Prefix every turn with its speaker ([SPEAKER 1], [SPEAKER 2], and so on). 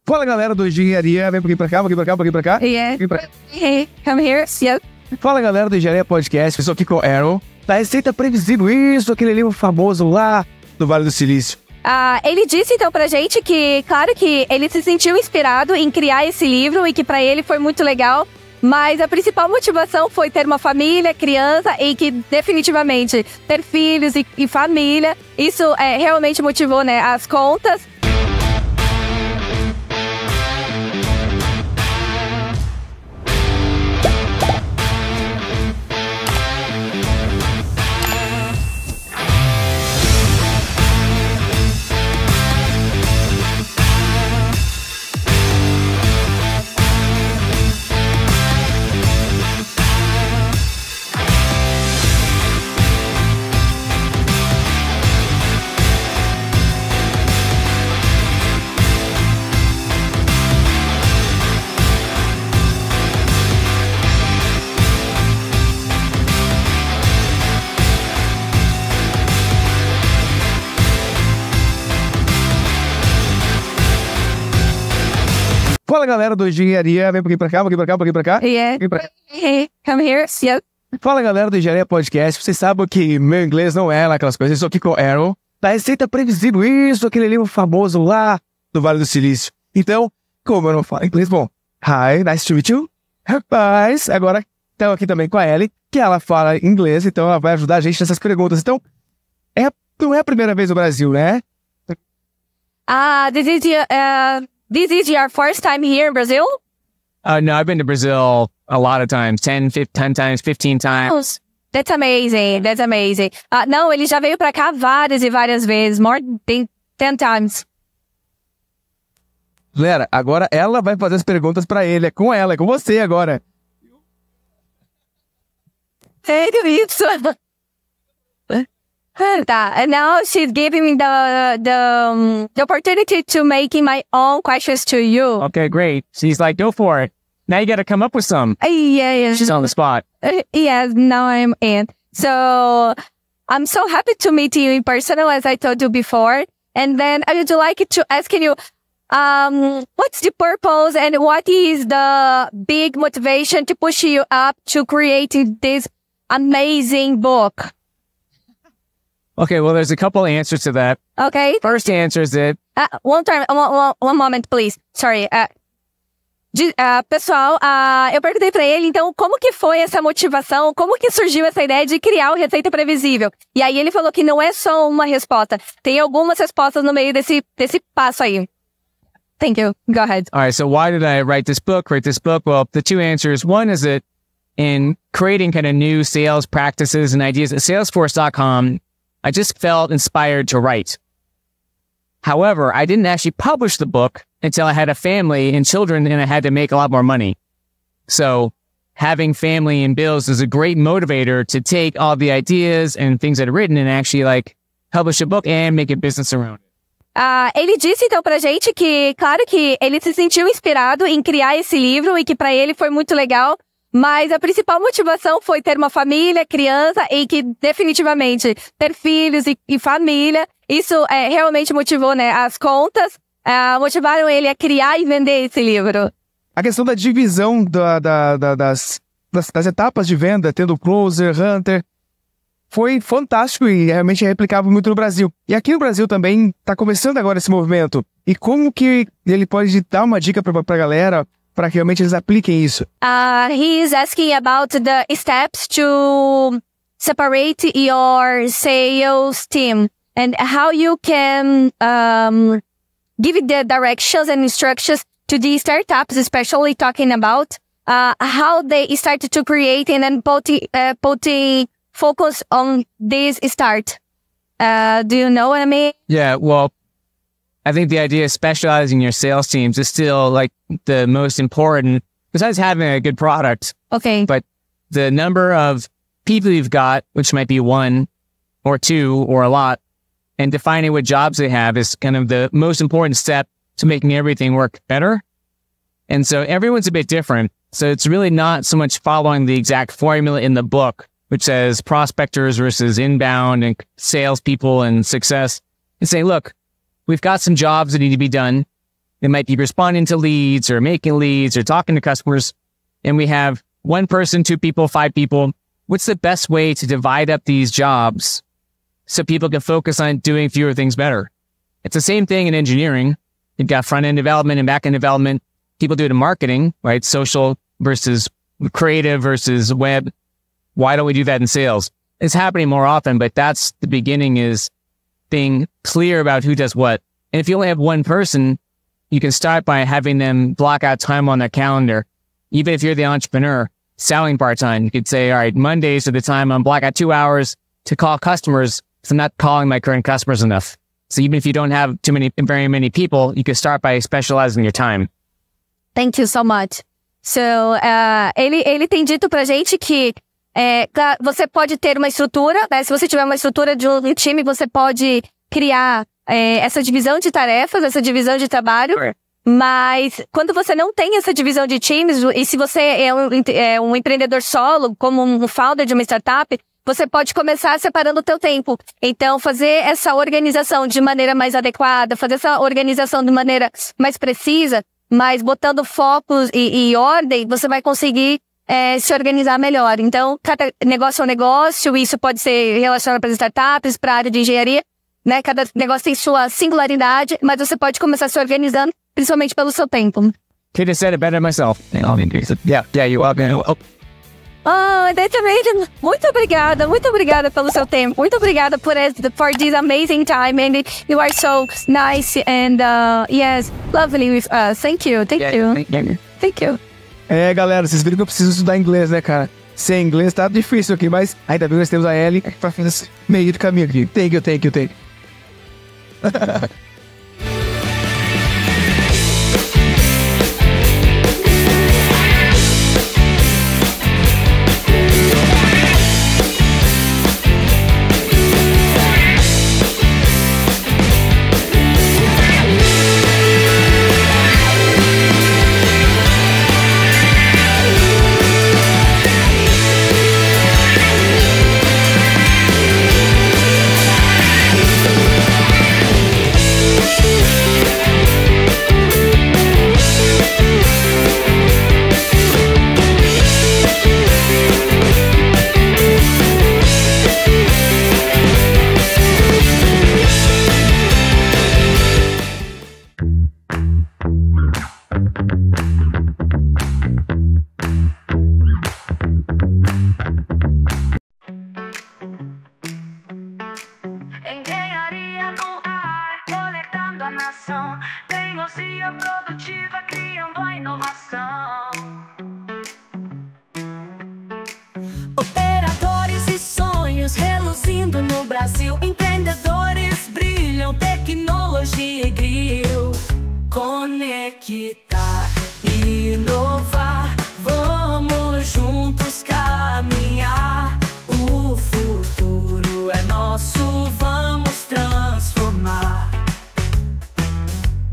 [SPEAKER 1] Fala, galera do Engenharia, vem pra cá, pra cá.
[SPEAKER 2] Yeah.
[SPEAKER 1] Vem pra cá.
[SPEAKER 2] Hey, come here. Yep.
[SPEAKER 1] Fala, galera do Engenharia Podcast, eu sou aqui com o Aaron, da Receita Previsível, isso, aquele livro famoso lá do Vale do Silício.
[SPEAKER 2] Ele disse então pra gente que, claro que ele se sentiu inspirado em criar esse livro e que pra ele foi muito legal, mas a principal motivação foi ter uma família, criança e que definitivamente ter filhos e família, isso realmente motivou, né, as contas.
[SPEAKER 1] Fala, galera do Engenharia, vem pra cá, pra cá.
[SPEAKER 2] Yeah.
[SPEAKER 1] Vem pra cá.
[SPEAKER 2] Hey, come here. Yep.
[SPEAKER 1] Fala, galera do Engenharia Podcast, vocês sabem que meu inglês não é lá aquelas coisas, eu sou aqui com o Aaron, da Receita Previsível, isso, aquele livro famoso lá do Vale do Silício. Então, como eu não falo inglês, bom, hi, nice to meet you, rapaz, agora estamos aqui também com a Ellie, que ela fala inglês, então ela vai ajudar a gente nessas perguntas. Então, não é a primeira vez no Brasil, né?
[SPEAKER 2] This is your first time here in Brazil?
[SPEAKER 3] No, I've been to Brazil a lot of times, 10 times, 15 times.
[SPEAKER 2] That's amazing, that's amazing. Não, ele já veio pra cá várias e várias vezes, more than 10 times.
[SPEAKER 1] Galera, agora ela vai fazer as perguntas pra ele, é com ela, é com você agora.
[SPEAKER 2] Sério isso? Tá, and now she's giving me the opportunity to making my own questions to you.
[SPEAKER 3] Okay, great. She's like, go for it. Now you got to come up with some.
[SPEAKER 2] Yeah.
[SPEAKER 3] She's on the spot.
[SPEAKER 2] Yes, now I'm in. So, I'm so happy to meet you in person, as I told you before. And then I would like to ask you, what's the purpose and what is the big motivation to push you up to creating this amazing book?
[SPEAKER 3] Okay, well, there's a couple answers to that.
[SPEAKER 2] Okay.
[SPEAKER 3] First answer is that
[SPEAKER 2] One moment, please. Sorry. Pessoal, eu perguntei pra ele, então, como que foi essa motivação? Como que surgiu essa ideia de criar o Receita Previsível? E aí ele falou que não é só uma resposta. Tem algumas respostas no meio desse passo aí. Thank you. Go ahead.
[SPEAKER 3] all right, so why did I write this book? Well, the two answers. One is that in creating kind of new sales practices and ideas at Salesforce.com, I just felt inspired to write. However, I didn't actually publish the book until I had a family and children and I had to make a lot more money. So having family and bills is a great motivator to take all the ideas and things that I've written and actually like publish a book and make a business around it.
[SPEAKER 2] Ele disse então pra gente que, claro que ele se sentiu inspirado em criar esse livro e que pra ele foi muito legal, mas a principal motivação foi ter uma família, criança e que definitivamente ter filhos e família, isso realmente motivou, né, as contas, motivaram ele a criar e vender esse livro.
[SPEAKER 1] A questão da divisão das etapas de venda, tendo o Closer, Hunter, foi fantástico e realmente é replicável muito no Brasil. E aqui no Brasil também está começando agora esse movimento. E como que ele pode dar uma dica para a galera para que realmente eles apliquem isso?
[SPEAKER 2] He is asking about the steps to separate your sales team and how you can give the directions and instructions to the startups, especially talking about how they started to create and then putting focus on this start. Do you know what I mean?
[SPEAKER 3] Yeah, well, I think the idea of specializing your sales teams is still like the most important, besides having a good product.
[SPEAKER 2] Okay.
[SPEAKER 3] But the number of people you've got, which might be one or two or a lot, and defining what jobs they have is kind of the most important step to making everything work better. And so everyone's a bit different. So it's really not so much following the exact formula in the book, which says prospectors versus inbound and salespeople and success, and saying, look, we've got some jobs that need to be done. It might be responding to leads or making leads or talking to customers. And we have 1 person, 2 people, 5 people. What's the best way to divide up these jobs so people can focus on doing fewer things better? It's the same thing in engineering. You've got front-end development and back-end development. People do it in marketing, right? Social versus creative versus web. Why don't we do that in sales? It's happening more often, but that's the beginning, is being clear about who does what. And if you only have 1 person, you can start by having them block out time on their calendar. Even if you're the entrepreneur selling part-time, you could say, all right, Mondays are the time I'm block out 2 hours to call customers, because I'm not calling my current customers enough. So even if you don't have very many people, you can start by specializing your time.
[SPEAKER 2] Thank you so much. So, ele tem dito pra gente que você pode ter uma estrutura, né? Se você tiver uma estrutura de um time, você pode criar essa divisão de tarefas, essa divisão de trabalho. Mas quando você não tem essa divisão de times, e se você é um empreendedor solo, como um founder de uma startup, você pode começar separando o teu tempo. Então, fazer essa organização de maneira mais adequada, fazer essa organização de maneira mais precisa, mas botando focos e ordem, você vai conseguir se organizar melhor. Então, cada negócio é um negócio, isso pode ser relacionado para as startups, para a área de engenharia, né? Cada negócio tem sua singularidade, mas você pode começar se organizando, principalmente pelo seu tempo.
[SPEAKER 3] Could have said it better myself. Yeah, you are going to...
[SPEAKER 2] Oh, that's amazing. Muito obrigada pelo seu tempo. Muito obrigada for this amazing time, and you are so nice and yes, lovely with us. Thank you. Thank you.
[SPEAKER 1] Galera, vocês viram que eu preciso estudar inglês, né, cara? Sem inglês tá difícil aqui, mas ainda bem que nós temos a Ellie pra fazer esse meio de caminho aqui. Thank you.
[SPEAKER 4] Teimosia produtiva criando a inovação. Operadores e sonhos reluzindo no Brasil. Empreendedores brilham, tecnologia e grill. Conecta.